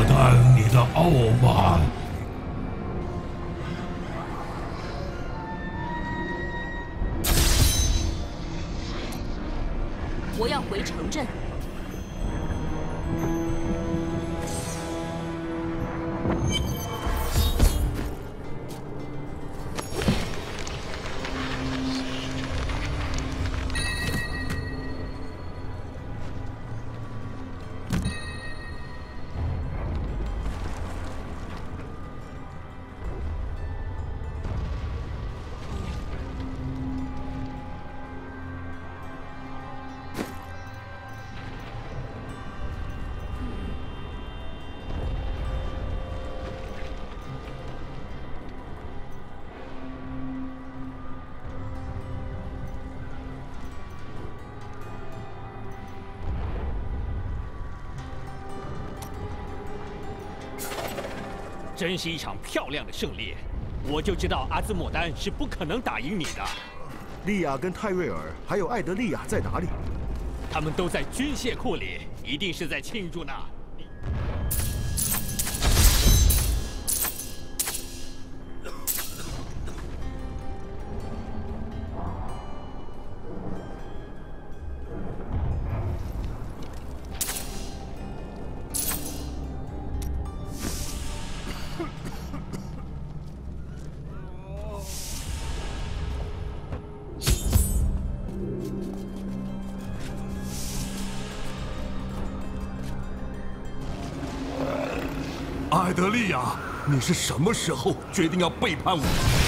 大胆你的傲慢！ 我要回城镇。 真是一场漂亮的胜利，我就知道阿兹莫丹是不可能打赢你的。 利亚跟泰瑞尔还有艾德利亚在哪里？ 他们都在军械库里，一定是在庆祝呢。 艾德利亚，你是什么时候决定要背叛我？